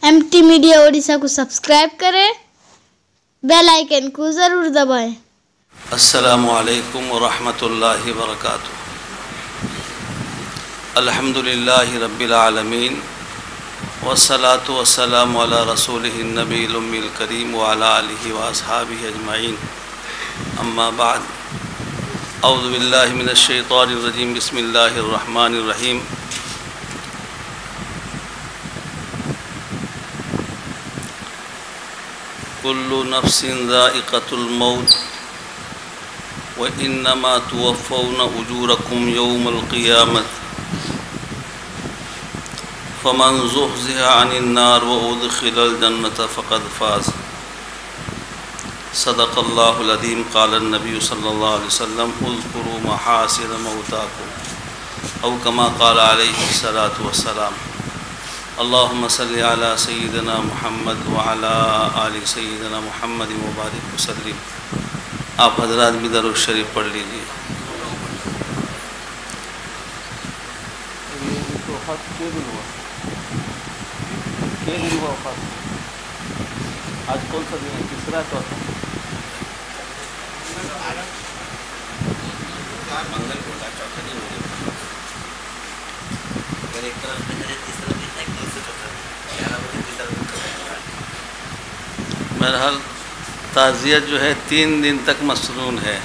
MT media Odisha को subscribe करें, bell icon को ज़रूर दबाएं। अस्सलामु अलैकुम व रहमतुल्लाहि व बरकातुहू। अल्हम्दुलिल्लाहि रब्बिल आलमीन वस्सलातु वस्सलामु अला रसूलिहि नबील उम्मील करीम व अला आलिहि व अस्हाबिहि अजमाइन। अम्मा बाद, औज़ु बिल्लाहि मिनश शैतानिर रजीम, बिस्मिल्लाहिर रहमानिर रहीम। कुल्लु नफ्सिन ज़ाइक़तुल मौत व इन्नमा तुवफ़्फ़ौना उजूरकुम यौमल क़ियामत फ़मन ज़ुहज़िहा अनिन नार व उदख़िलल जन्नत फ़क़द फ़ाज़। सदक़ल्लाहुल अज़ीम। क़ालन नबी सल्लल्लाहु अलैहि वसल्लम उज़्कुरू महासिन मौताकुम औ कमा क़ाल अलैहिस्सलातु वस्सलाम। अल्लाहुम्मा सल्लि अला सय्यिदिना मुहम्मद व अला आलि सय्यिदिना मुहम्मद व बारिक वसल्लिम। आप हज़रात भी दरूद शरीफ पढ़ लीजिए। आज कौन सा दिन है? तीसरा चौथा मंगल को था, चौथा दिन हो गया। अगर एक तरफ में तीसरा दिन है, कल से चौथा 11 बजे तीसरा दिन। बहरहाल ताज़ियत जो है 3 दिन तक मसनून है।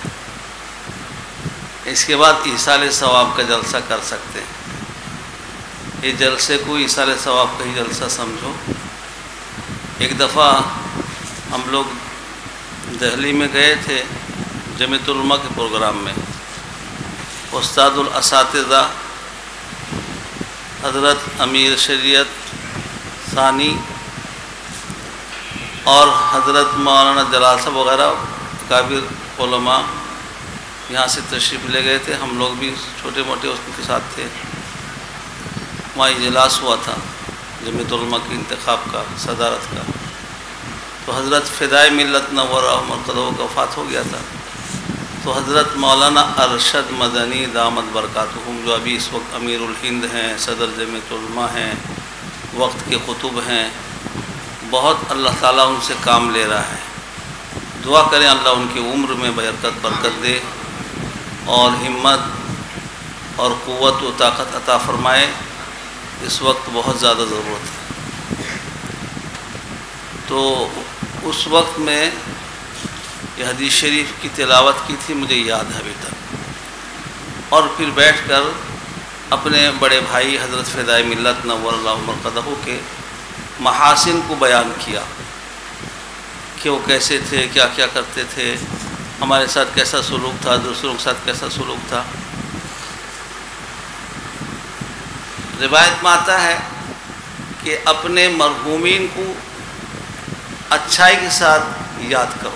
इसके बाद ईसाल सवाब का जलसा कर सकते हैं। ये जलसे को ईसाल सवाब का ही जलसा समझो। एक दफ़ा हम लोग दिल्ली में गए थे जमीयतुल उलमा के प्रोग्राम में। उस्तादुल असातिज़ा हज़रत अमीर शरीयत सानी और हज़रत मौलाना जलाल साहब वग़ैरह काबिर उलमा यहाँ से तशरीफ़ ले गए थे। हम लोग भी छोटे मोटे उसके साथ थे। वहाँ इजलास हुआ था जमीयतुल उलमा के इंतखाब का, सदारत का। तो हज़रत फ़िदाए मिल्लत नव्वर मरकज़हू का वफ़ात हो गया था। तो हज़रत मौलाना अरशद मदनी दामत बरकातुहुम, जो अभी इस वक्त अमीरुल हिंद हैं, सदर जमीयतुल उलमा हैं, वक्त के कुतुब हैं, बहुत अल्लाह ताला उनसे काम ले रहा है। दुआ करें अल्लाह उनकी उम्र में बरकत दे और हिम्मत और क़ुव्वत व ताकत अता फ़रमाए। इस वक्त बहुत ज़्यादा ज़रूरत है। तो उस वक्त में ये हदीस शरीफ की तिलावत की थी, मुझे याद है अभी तक। और फिर बैठकर अपने बड़े भाई हज़रत फ़िदाए मिल्लत नव्वरल्लाहु मरकज़हू के महासिन को बयान किया कि वो कैसे थे, क्या क्या करते थे, हमारे साथ कैसा सलूक था, दूसरों के साथ कैसा सलूक था। रिवायत में आता है कि अपने मरहूमीन को अच्छाई के साथ याद करो।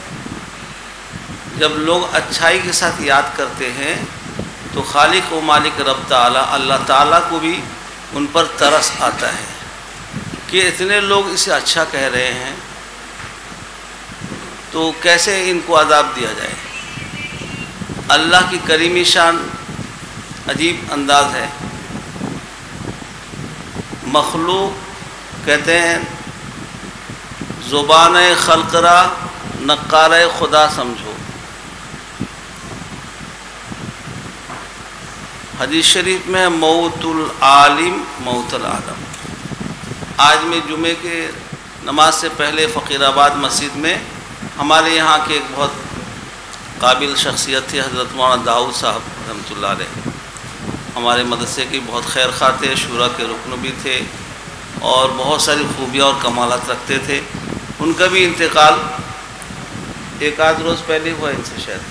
जब लोग अच्छाई के साथ याद करते हैं तो खालिक व मालिक रब ताला अल्लाह ताला को भी उन पर तरस आता है कि इतने लोग इसे अच्छा कह रहे हैं, तो कैसे इनको अज़ाब दिया जाए। अल्लाह की करीमी शान अजीब अंदाज है। मखलूक कहते हैं ज़ुबान खल्क़रा नक्कार खुदा समझो। हदीस शरीफ में मौतुल आलिम मौतुल आलम। आज मैं जुमे के नमाज से पहले फ़कीराबाद मस्जिद में हमारे यहाँ के एक बहुत काबिल शख्सियत थे हज़रत मौलाना दाऊद साहब रहमतुल्लाह अलैह। हमारे मदरसे के बहुत खैर खा थे, शूरा के रुकन भी थे और बहुत सारी खूबियाँ और कमालत रखते थे। उनका भी इंतकाल एक आध रोज़ पहले हुआ इनसे शायद।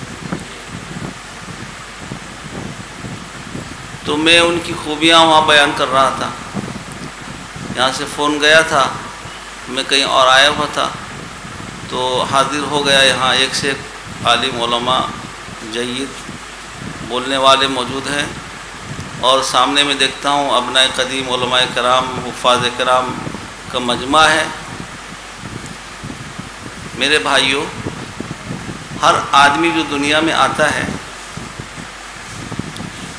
तो मैं उनकी खूबियाँ वहाँ बयान कर रहा था। यहाँ से फ़ोन गया था, मैं कहीं और आया हुआ था, तो हाजिर हो गया यहाँ एक से एक आलिम उलमा जय्यद बोलने वाले मौजूद हैं। और सामने में देखता हूँ अबनाए कदीम उलमाए कराम हुफ़ाज़ कराम का मजमा है। मेरे भाइयों, हर आदमी जो दुनिया में आता है,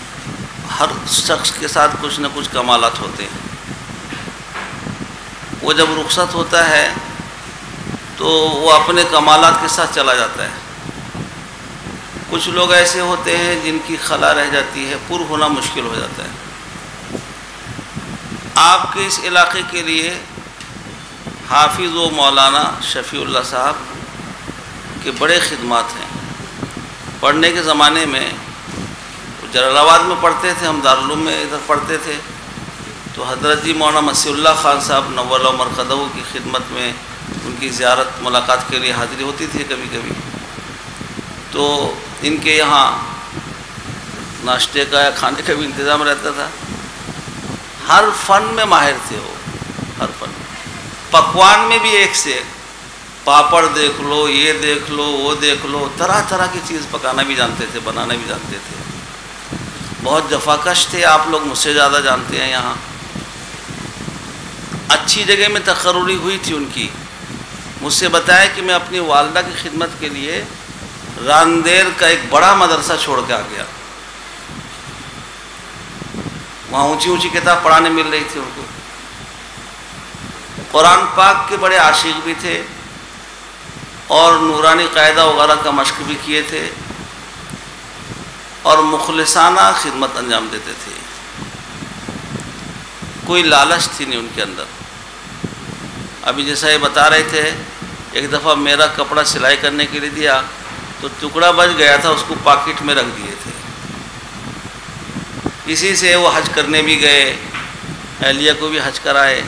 हर शख्स के साथ कुछ न कुछ कमालात होते हैं। वो وہ جب رخصت ہوتا ہے تو وہ اپنے کمالات کے ساتھ چلا جاتا ہے۔ کچھ لوگ ایسے ہوتے ہیں جن کی خلا رہ جاتی ہے، پر ہونا مشکل ہو جاتا ہے۔ آپ کے اس علاقے کے لیے حافظ و مولانا شفیع اللہ صاحب کے بڑے خدمات ہیں۔ پڑھنے کے زمانے میں جلال آباد میں پڑھتے تھے، ہم دارالعلوم میں ادھر پڑھتے تھے، تو حضرت جی مولانا مسیح اللہ خان صاحب نور اللہ مرقدہ کی خدمت میں ان کی زیارت ملاقات کے لیے حاضری ہوتی تھی کبھی کبھی۔ تو ان کے یہاں ناشتے کا یا کھانے کا بھی انتظام رہتا تھا۔ ہر فن میں ماہر تھے وہ، ہر فن، پکوان میں بھی ایک سے ایک، پاپڑ دیکھ لو، یہ دیکھ لو، وہ دیکھ لو، طرح طرح کی چیز پکانا بھی جانتے تھے، بنانا بھی جانتے تھے۔ بہت جفاکش تھے، آپ لوگ مجھ سے زیادہ جانتے ہیں۔ یہاں اچھی جگہ میں تقرری ہوئی تھی ان کی، مجھ سے بتایا کہ میں اپنی والدہ کی خدمت کے لیے راندیر کا ایک بڑا مدرسہ چھوڑ کے آ گیا۔ وہاں اونچی اونچی کتاب پڑھانے مل رہی تھی ان کو۔ قرآن پاک کے بڑے عاشق بھی تھے اور نورانی قاعدہ وغیرہ کا مشق بھی کیے تھے اور مخلصانہ خدمت انجام دیتے تھے۔ کوئی لالچ تھی نہیں ان کے اندر۔ ابھی جیسا یہ بتا رہے تھے، ایک دفعہ میرا کپڑا سلائی کرنے کے لیے دیا تو ٹکڑا بچ گیا تھا، اس کو پاکٹ میں رکھ دیے تھے۔ اسی سے وہ حج کرنے بھی گئے، اہلیہ کو بھی حج کرائے،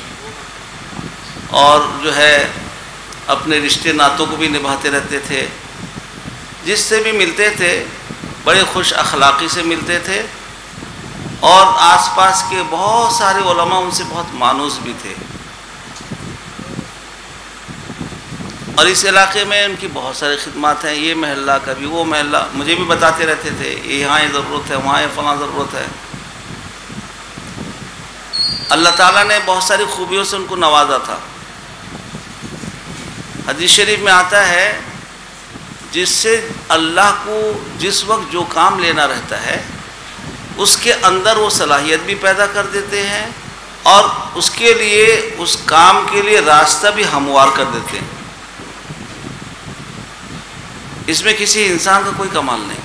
اور جو ہے اپنے رشتے ناتوں کو بھی نبھاتے رہتے تھے۔ جس سے بھی ملتے تھے بڑے خوش اخلاقی سے ملتے تھے، اور آس پاس کے بہت سارے علماء ان سے بہت مانوس بھی تھے۔ اور اس علاقے میں ان کی بہت ساری خدمات ہیں، یہ محلہ کبھی وہ محلہ، مجھے بھی بتاتے رہتے تھے یہاں یہ ضرورت ہے، وہاں یہ فلاں ضرورت ہے۔ اللہ تعالیٰ نے بہت ساری خوبیوں سے ان کو نوازا تھا۔ حدیث شریف میں آتا ہے، جس سے اللہ کو جس وقت جو کام لینا رہتا ہے اس کے اندر وہ صلاحیت بھی پیدا کر دیتے ہیں، اور اس کے لیے، اس کام کے لیے راستہ بھی ہموار کر دیتے ہیں۔ اس میں کسی انسان کا کوئی کمال نہیں،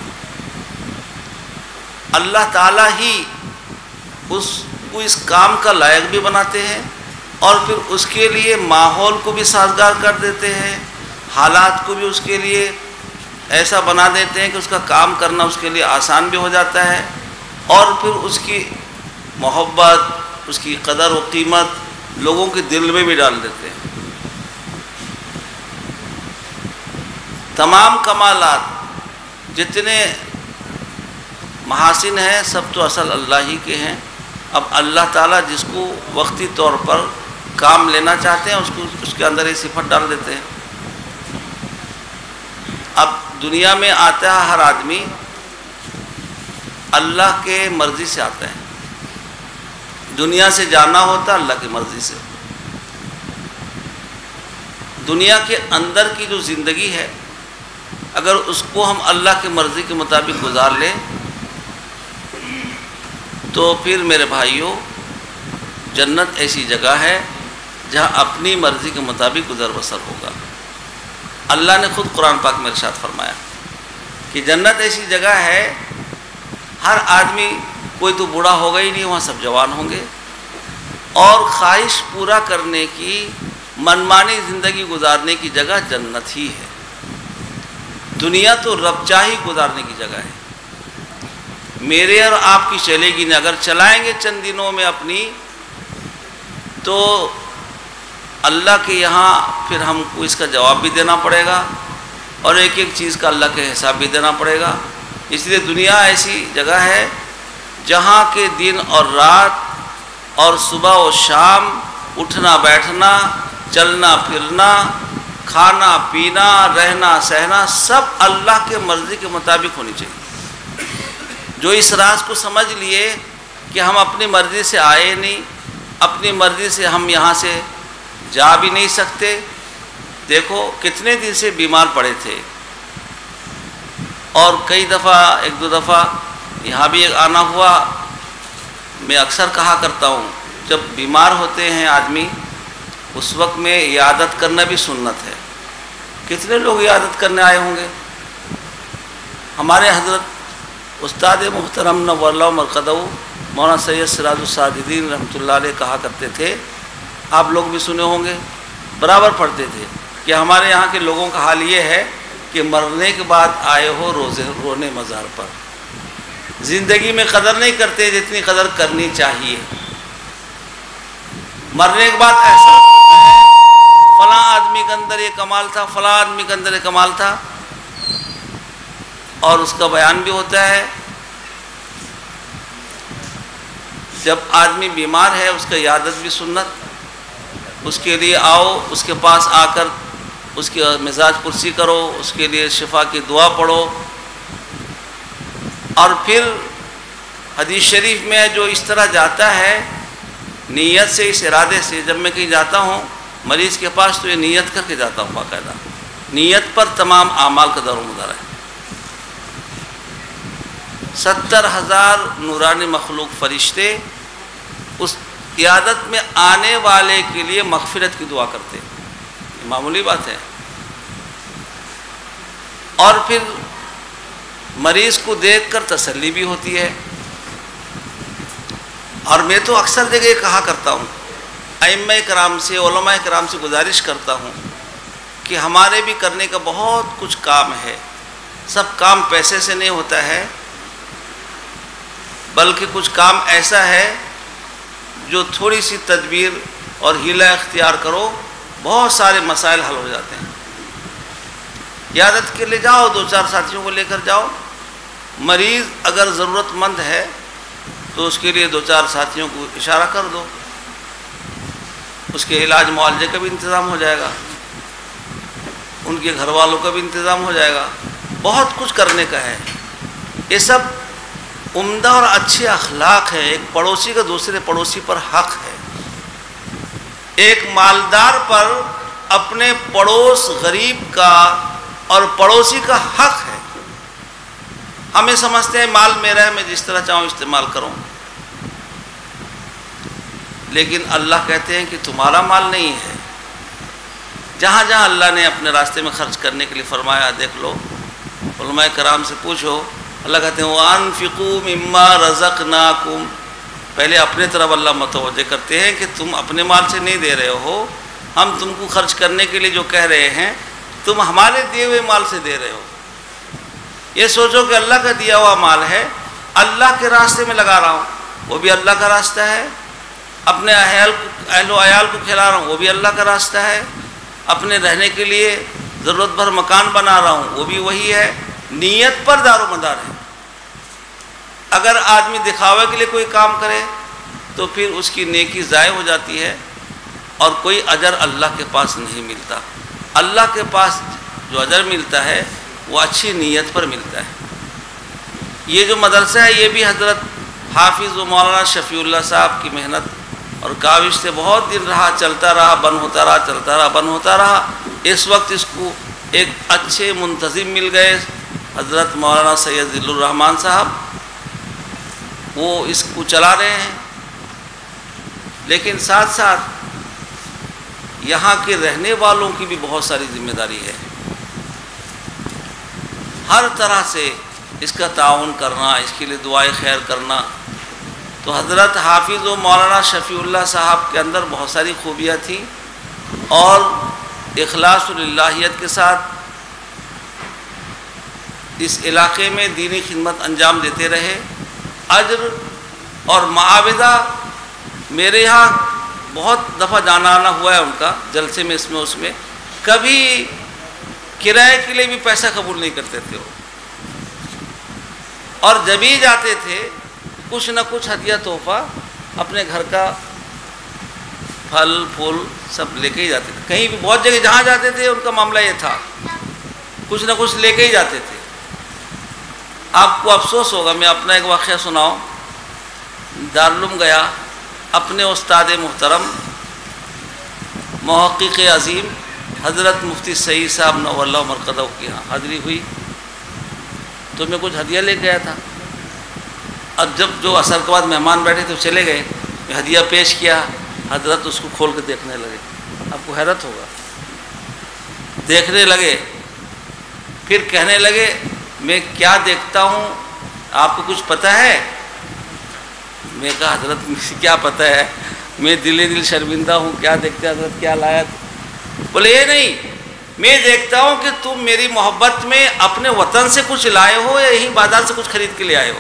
اللہ تعالیٰ ہی اس کو اس کام کا لائق بھی بناتے ہیں، اور پھر اس کے لیے ماحول کو بھی سازگار کر دیتے ہیں، حالات کو بھی اس کے لیے ایسا بنا دیتے ہیں کہ اس کا کام کرنا اس کے لیے آسان بھی ہو جاتا ہے، اور پھر اس کی محبت، اس کی قدر و قیمت لوگوں کے دل میں بھی ڈال دیتے ہیں۔ تمام کمالات، جتنے محاسن ہیں، سب تو اصل اللہ ہی کے ہیں۔ اب اللہ تعالیٰ جس کو وقتی طور پر کام لینا چاہتے ہیں اس کے اندر یہ صفت ڈال دیتے ہیں۔ اب دنیا میں آتا ہے ہر آدمی اللہ کے مرضی سے آتا ہے، دنیا سے جانا ہوتا ہے اللہ کی مرضی سے۔ دنیا کے اندر کی جو زندگی ہے، اگر اس کو ہم اللہ کی مرضی کے مطابق گزار لیں تو پھر میرے بھائیوں، جنت ایسی جگہ ہے جہاں اپنی مرضی کے مطابق گزر بسر ہوگا۔ اللہ نے خود قرآن پاک میں ارشاد فرمایا کہ جنت ایسی جگہ ہے، ہر آدمی، کوئی تو بوڑھا ہوگا ہی نہیں، وہاں سب جوان ہوں گے، اور خواہش پورا کرنے کی، منمانی زندگی گزارنے کی جگہ جنت ہی ہے۔ دنیا تو رب چاہی گزارنے کی جگہ ہے۔ میرے اور آپ کی چلے گی نہیں، اگر چلائیں گے چند دنوں میں اپنی، تو اللہ کے یہاں پھر ہم کو اس کا جواب بھی دینا پڑے گا، اور ایک ایک چیز کا اللہ کے حساب بھی دینا پڑے گا۔ اس لیے دنیا ایسی جگہ ہے جہاں کے دن اور رات اور صبح و شام، اٹھنا بیٹھنا، چلنا پھرنا، کھانا پینا، رہنا سہنا، سب اللہ کے مرضی کے مطابق ہونی چاہیے۔ جو اس راز کو سمجھ لیے کہ ہم اپنی مرضی سے آئے نہیں، اپنی مرضی سے ہم یہاں سے جا بھی نہیں سکتے۔ دیکھو کتنے دن سے بیمار پڑے تھے، اور کئی دفعہ، ایک دو دفعہ یہاں بھی آنا ہوا۔ میں اکثر کہا کرتا ہوں، جب بیمار ہوتے ہیں آدمی اس وقت میں عیادت کرنا بھی سنت ہے۔ کتنے لوگ عیادت کرنے آئے ہوں گے؟ ہمارے حضرت استاد محترم نور اللہ مرقدہ مولانا سید سراج الساجدین رحمۃ اللہ علیہ کہا کرتے تھے، آپ لوگ بھی سنے ہوں گے، برابر پڑھتے تھے کہ ہمارے یہاں کے لوگوں کا حال یہ ہے کہ مرنے کے بعد آئے ہو رونے مزار پر، زندگی میں قدر نہیں کرتے جتنی قدر کرنی چاہیے۔ مرنے کے بعد ایسا فلاں آدمی کے اندر یہ کمال تھا، فلاں آدمی کے اندر یہ کمال تھا، اور اس کا بیان بھی ہوتا ہے۔ جب آدمی بیمار ہے اس کا عیادت بھی سنت، اس کے لیے آؤ، اس کے پاس آ کر اس کی مزاج پرسی کرو، اس کے لیے شفا کی دعا پڑھو۔ اور پھر حدیث شریف میں جو اس طرح جاتا ہے نیت سے، اس ارادے سے، جب میں کہیں جاتا ہوں مریض کے پاس تو یہ نیت کر کے جاتا ہوں، باقاعدہ نیت پر تمام اعمال کا دار و مدار ہے۔ 70,000 نورانی مخلوق فرشتے اس عیادت میں آنے والے کے لیے مغفرت کی دعا کرتے، یہ معمولی بات ہے۔ اور پھر مریض کو دیکھ کر تسلی بھی ہوتی ہے۔ اور میں تو اکثر جگہ یہ کہا کرتا ہوں، ائمہ کرام سے، علماء کرام سے گزارش کرتا ہوں کہ ہمارے بھی کرنے کا بہت کچھ کام ہے، سب کام پیسے سے نہیں ہوتا ہے، بلکہ کچھ کام ایسا ہے جو تھوڑی سی تدبیر اور حیلہ اختیار کرو بہت سارے مسائل حل ہو جاتے ہیں۔ عیادت کے لیے جاؤ، 2-4 ساتھیوں کو لے کر جاؤ، مریض اگر ضرورت مند ہے تو اس کے لیے 2-4 ساتھیوں کو اشارہ کر دو، اس کے علاج معالجے کا بھی انتظام ہو جائے گا، ان کے گھر والوں کا بھی انتظام ہو جائے گا، بہت کچھ کرنے کا ہے۔ یہ سب عمدہ اور اچھے اخلاق ہیں۔ ایک پڑوسی کا دوسرے پڑوسی پر حق ہے، ایک مالدار پر اپنے پڑوس غریب کا اور پڑوسی کا حق ہے۔ ہمیں سمجھتے ہیں مال میرا ہے، میں جس طرح چاہوں استعمال کروں، لیکن اللہ کہتے ہیں کہ تمہارا مال نہیں ہے۔ جہاں جہاں اللہ نے اپنے راستے میں خرچ کرنے کے لیے فرمایا، دیکھ لو، علماء کرام سے پوچھو، اللہ کہتے ہیں وَأَنفِقُوا مِمَّا رَزَقْنَاكُمْ، پہلے اپنے طرف اللہ متوجہ کرتے ہیں کہ تم اپنے مال سے نہیں دے رہے ہو، ہم تم کو خرچ کرنے کے لیے جو کہہ رہے ہیں تم ہمارے دیے ہوئے مال سے دے رہے ہو۔ یہ سوچو کہ اللہ کا دیا ہوا مال ہے، اللہ کے راستے میں لگا رہا ہوں، وہ بھی اللہ کا راستہ ہے، اپنے اہل و عیال کو کھلا رہا ہوں، وہ بھی اللہ کا راستہ ہے، اپنے رہنے کے لیے ضرورت بھر مکان بنا رہا ہوں، وہ بھی وہی ہے۔ نیت پر دار و مدار ہے۔ اگر آدمی دکھاوے کے لیے کوئی کام کرے تو پھر اس کی نیکی ضائع ہو جاتی ہے اور کوئی اجر اللہ کے پاس نہیں ملتا۔ اللہ کے پاس جو اجر ملتا ہے وہ اچھی نیت پر ملتا ہے۔ یہ جو مدرسہ ہے یہ بھی حضرت حافظ و مولانا شفیع اللہ صاحب کی محنت اور کاوش سے بہت دن رہا، چلتا رہا، بند ہوتا رہا، چلتا رہا، بند ہوتا رہا۔ اس وقت اس کو ایک اچھے منتظم مل گئے، حضرت مولانا سید ذل الرحمان صاحب، وہ اس کو چلا رہے ہیں، لیکن ساتھ ساتھ یہاں کے رہنے والوں کی بھی بہت ساری ذمہ داری ہے، ہر طرح سے اس کا تعاون کرنا، اس کے لیے دعائے خیر کرنا۔ تو حضرت حافظ و مولانا شفیع اللہ صاحب کے اندر بہت ساری خوبیاں تھیں اور اخلاص و للہیت کے ساتھ اس علاقے میں دینی خدمت انجام دیتے رہے۔ اجر اور معاوضہ میرے یہاں بہت دفعہ جانا آنا ہوا ہے ان کا، جلسے میں، اس میں اس میں، کبھی کرائے کے لیے بھی پیسہ قبول نہیں کرتے تھے وہ، اور جب ہی جاتے تھے کچھ نہ کچھ ہدیہ تحفہ اپنے گھر کا پھل پھول سب لے کے ہی جاتے تھے۔ کہیں بھی بہت جگہ جہاں جاتے تھے ان کا معاملہ یہ تھا، کچھ نہ کچھ لے کے ہی جاتے تھے۔ آپ کو افسوس ہوگا، میں اپنا ایک واقعہ سناؤں۔ دارالعلوم گیا، اپنے استاد محترم محقق عظیم حضرت مفتی سعید صاحب نور اللہ مرقدہ کی یہاں حاضری ہوئی تو میں کچھ ہدیہ لے گیا تھا۔ اب جب جو اثر کے بعد مہمان بیٹھے تو چلے گئے، میں ہدیہ پیش کیا، حضرت اس کو کھول کے دیکھنے لگے، آپ کو حیرت ہوگا. دیکھنے لگے، پھر کہنے لگے میں کیا دیکھتا ہوں آپ کو کچھ پتہ ہے؟ میں کہا حضرت مجھے کیا پتہ ہے، میں دل شرمندہ ہوں، کیا دیکھتے حضرت، کیا لایا؟ بولے یہ نہیں، میں دیکھتا ہوں کہ تم میری محبت میں اپنے وطن سے کچھ لائے ہو یا یہیں بازار سے کچھ خرید کے لے آئے ہو.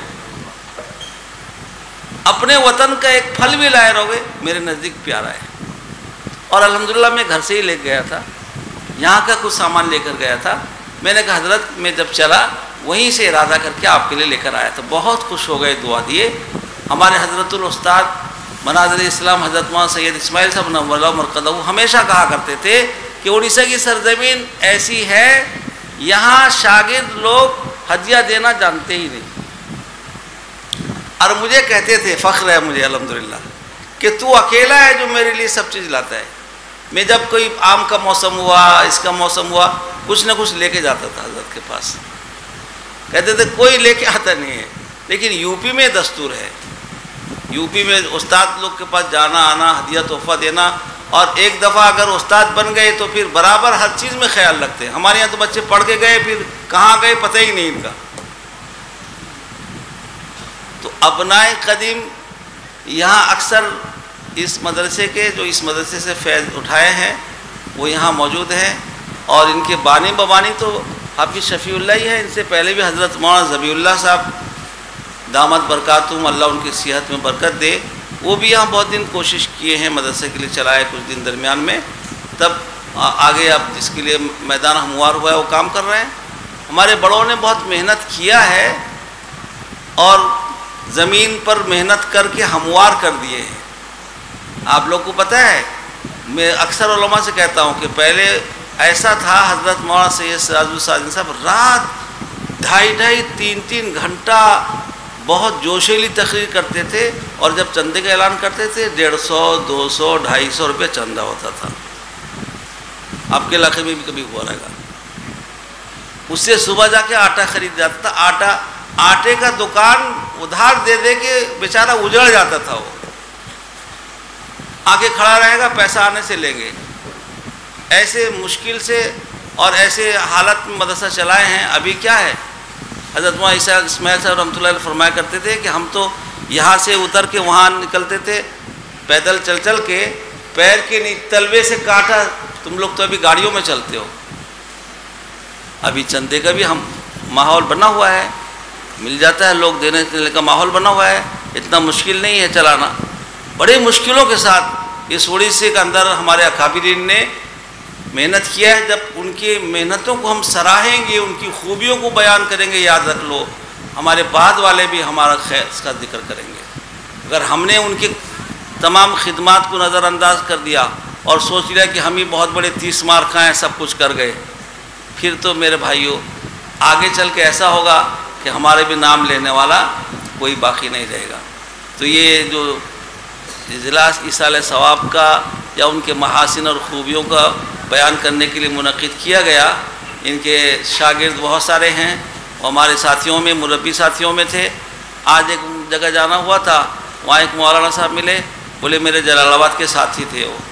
اپنے وطن کا ایک پھل بھی لائے رہو گے، میرے نزدیک پیارا ہے. اور الحمدللہ میں گھر سے ہی لے گیا تھا، یہاں کا کچھ سامان لے کر گیا تھا. میں نے کہا حضرت میں جب چلا وہیں سے ارادہ کر کے آپ کے لیے لے کر آیا تھا. بہت خوش ہو گئے، دعا دیے. ہمارے حضرت الاستاد مناظر اسلام حضرت مولانا سید اسماعیل صاحب نور اللہ مرقدہ ہمیشہ کہا کرتے تھے کہ اڑیسہ کی سرزمین ایسی ہے یہاں شاگرد لوگ ہدیہ دینا جانتے ہی نہیں. اور مجھے کہتے تھے، فخر ہے مجھے الحمدللہ کہ تو اکیلا ہے جو میرے لیے سب چیز لاتا ہے. میں جب کوئی آم کا موسم ہوا، اس کا موسم ہوا، کچھ نہ کچھ لے کے جاتا تھا حضرت کے پاس. کہتے تھے کوئی لے کے آتا نہیں ہے. لیکن یو پی میں دستور ہے، یو پی میں استاد لوگ کے پاس جانا آنا، ہدیہ تحفہ دینا. اور ایک دفعہ اگر استاد بن گئے تو پھر برابر ہر چیز میں خیال رکھتے ہیں. ہمارے یہاں تو بچے پڑھ کے گئے پھر کہاں گئے پتہ ہی نہیں ان کا. تو ابنائے قدیم یہاں اکثر اس مدرسے کے جو اس مدرسے سے فیض اٹھائے ہیں وہ یہاں موجود ہیں. اور ان کے بانی ببانی تو حافظ شفیع اللہ ہی ہے. ان سے پہلے بھی حضرت مولانا ذبیح اللہ صاحب دامت برکاتہم، اللہ ان کی صحت میں برکت دے، وہ بھی یہاں بہت دن کوشش کیے ہیں، مدرسے کے لیے چلائے کچھ دن درمیان میں. تب آگے اب جس کے لیے میدان ہموار ہوا ہے وہ کام کر رہے ہیں. ہمارے بڑوں نے بہت محنت کیا ہے اور زمین پر محنت کر کے ہموار کر دیے ہیں. آپ لوگ کو پتہ ہے، میں اکثر علماء سے کہتا ہوں کہ پہلے ایسا تھا، حضرت مولانا سید سراج السالکین صاحب رات 2.5-3 گھنٹہ بہت جوشیلی تقریر کرتے تھے. اور جب چندے کا اعلان کرتے تھے 150 200 250 روپے چندہ ہوتا تھا. آپ کے علاقے میں بھی کبھی ہوا رہے گا. اس سے صبح جا کے آٹا خرید جاتا تھا. آٹے کا دکان ادھار دے دے کے بیچارہ اجڑ جاتا تھا. وہ آگے کھڑا رہے گا، پیسہ آنے سے لیں گے. ایسے مشکل سے اور ایسے حالت میں مدرسہ چلائے ہیں. ابھی کیا ہے، حضرت مولانا اسماعیل صاحب رحمۃ اللہ علیہ فرمایا کرتے تھے کہ ہم تو یہاں سے اتر کے وہاں نکلتے تھے پیدل چل چل کے، پیر کے تلوے سے کاٹا. تم لوگ تو ابھی گاڑیوں میں چلتے ہو. ابھی چندے کا بھی ہم ماحول بنا ہوا ہے، مل جاتا ہے، لوگ دینے کا ماحول بنا ہوا ہے. اتنا مشکل نہیں ہے چلانا. بڑے مشکلوں کے ساتھ اس اڑیسے کے اندر ہمارے اکابرین نے محنت کیا ہے. جب ان کی محنتوں کو ہم سراہیں گے، ان کی خوبیوں کو بیان کریں گے، یاد رکھ لو ہمارے بعد والے بھی ہمارا خیر اس کا ذکر کریں گے. اگر ہم نے ان کی تمام خدمات کو نظر انداز کر دیا اور سوچ لیا کہ ہم ہی بہت بڑے 30 مار کھائیں، سب کچھ کر گئے، پھر تو میرے بھائیوں آگے چل کے ایسا ہوگا کہ ہمارے بھی نام لینے والا کوئی باقی نہیں رہے گا. تو یہ جو اجلاس ایصال ثواب کا یا ان کے محاسن اور خوبیوں کا بیان کرنے کے لیے منعقد کیا گیا، ان کے شاگرد بہت سارے ہیں. ہمارے ساتھیوں میں، مربی ساتھیوں میں تھے. آج ایک جگہ جانا ہوا تھا، وہاں ایک مولانا صاحب ملے، بولے میرے جلال آباد کے ساتھی تھے وہ.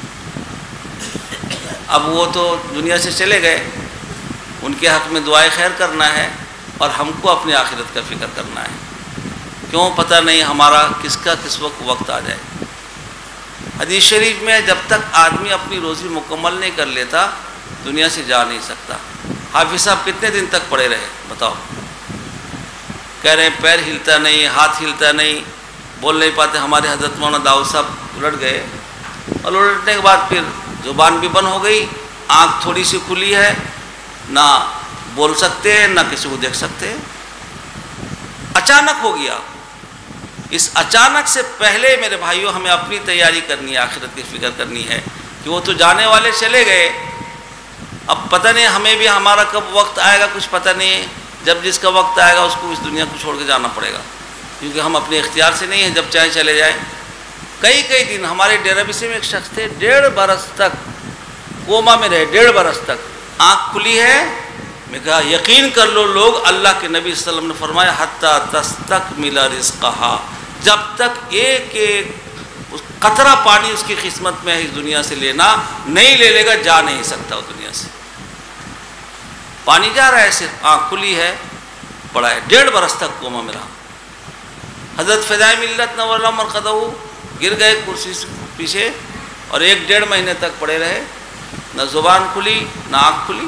اب وہ تو دنیا سے چلے گئے، ان کے حق میں دعائے خیر کرنا ہے اور ہم کو اپنی آخرت کا فکر کرنا ہے. کیوں پتہ نہیں ہمارا کس کا کس وقت آ جائے. حدیث شریف میں جب تک آدمی اپنی روزی مکمل نہیں کر لیتا دنیا سے جا نہیں سکتا. حافظ صاحب کتنے دن تک پڑے رہے بتاؤ؟ کہہ رہے ہیں پیر ہلتا نہیں، ہاتھ ہلتا نہیں، بول نہیں پاتے. ہمارے حضرت مولانا داؤد صاحب الٹ گئے اور الٹنے کے بعد پھر زبان بھی بند ہو گئی، آنکھ تھوڑی سی کھلی ہے، نہ بول سکتے ہیں نہ کسی کو دیکھ سکتے ہیں. اچانک ہو گیا. اس اچانک سے پہلے میرے بھائیوں ہمیں اپنی تیاری کرنی ہے، آخرت کی فکر کرنی ہے کہ وہ تو جانے والے چلے گئے. اب پتہ نہیں ہمیں بھی ہمارا کب وقت آئے گا، کچھ پتہ نہیں. جب جس کا وقت آئے گا اس کو اس دنیا کو چھوڑ کے جانا پڑے گا، کیونکہ ہم اپنے اختیار سے نہیں ہیں. جب چاہے چلے جائیں. کئی دن ہمارے ڈیرہ بسی میں ایک شخص تھے، 1.5 برس تک کوما میں رہے. 1.5 برس تک آنکھ کھلی ہے. میں کہا یقین کر لو لوگ، اللہ کے نبی صلی اللہ علیہ وسلم نے فرمایا حتی تستکمل رزقہا، جب تک ایک ایک اس قطرہ پانی اس کی قسمت میں ہے اس دنیا سے لینا، نہیں لے لے گا، جا نہیں سکتا وہ دنیا سے۔ پانی جا رہا ہے ایسے، آنکھ کھلی ہے، پڑا ہے، 1.5 برس تک کوما میں رہا۔ حضرت فدائے ملت نور اللہ مرقدہ گر گئے کرسی سے پیچھے اور 1.5 مہینے تک پڑے رہے، نہ زبان کھلی نہ آنکھ کھلی۔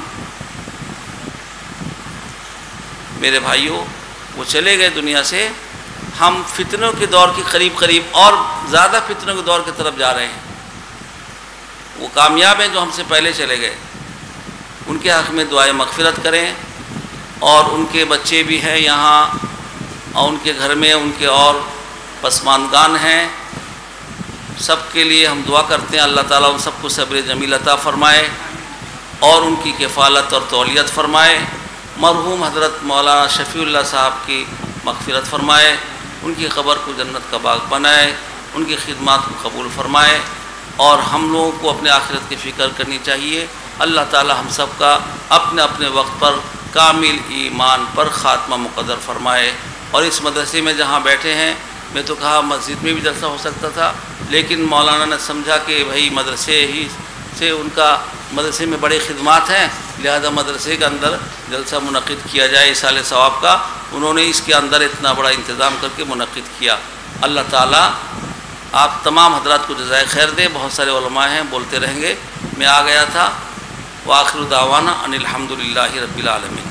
میرے بھائیوں، وہ چلے گئے دنیا سے، ہم فتنوں کے دور کے قریب اور زیادہ فتنوں کے دور کی طرف جا رہے ہیں۔ وہ کامیاب ہیں جو ہم سے پہلے چلے گئے، ان کے حق میں دعائیں مغفرت کریں، اور ان کے بچے بھی ہیں یہاں، اور ان کے گھر میں ان کے اور پسماندگان ہیں، سب کے لیے ہم دعا کرتے ہیں اللہ تعالیٰ ان سب کو صبر جمیل عطا فرمائے اور ان کی کفالت اور تولیت فرمائے۔ مرحوم حضرت مولانا شفیع اللہ صاحب کی مغفرت فرمائے، ان کی قبر کو جنت کا باغ بنائے، ان کی خدمات کو قبول فرمائے، اور ہم لوگوں کو اپنے آخرت کی فکر کرنی چاہیے۔ اللہ تعالیٰ ہم سب کا اپنے اپنے وقت پر کامل ایمان پر خاتمہ مقدر فرمائے۔ اور اس مدرسے میں جہاں بیٹھے ہیں، میں تو کہا مسجد میں بھی جلسہ ہو سکتا تھا، لیکن مولانا نے سمجھا کہ بھائی مدرسے ہی سے ان کا مدرسے میں بڑے خدمات ہیں، لہذا مدرسے کے اندر جلسہ منعقد کیا جائے اصالہ ثواب کا۔ انہوں نے اس کے اندر اتنا بڑا انتظام کر کے منعقد کیا۔ اللہ تعالیٰ آپ تمام حضرات کو جزائے خیر دے۔ بہت سارے علماء ہیں، بولتے رہیں گے، میں آ گیا تھا۔ وآخر دعوانا ان الحمدللہ رب العالمین۔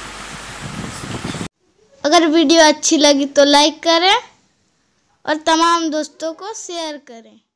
اگر ویڈیو اچھی لگی تو لائک کریں اور تمام دوستوں کو شیئر کریں۔